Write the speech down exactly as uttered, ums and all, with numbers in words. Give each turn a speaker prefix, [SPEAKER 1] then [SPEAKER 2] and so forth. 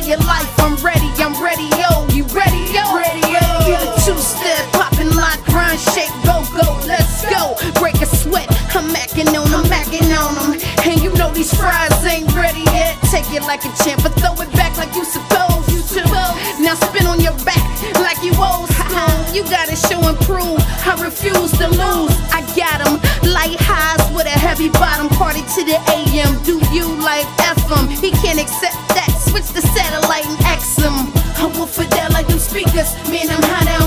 [SPEAKER 1] your life. I'm ready, I'm ready, yo. You ready, yo? Ready, yo. Get a two-step, poppin' lock, grind, shake, go, go, let's go. Break a sweat, I'm macking on them, macking on them. And you know these fries ain't ready yet. Take it like a champ, but throw it back like you supposed to. Now spin on your back like you old school. You gotta show and prove, I refuse to lose. I got 'em, light highs with a heavy bottom. Party to the A M, do you like F M? He can't accept that, switch the satellite and X him. I'm with Fidel like them speakers, man, I'm hot out.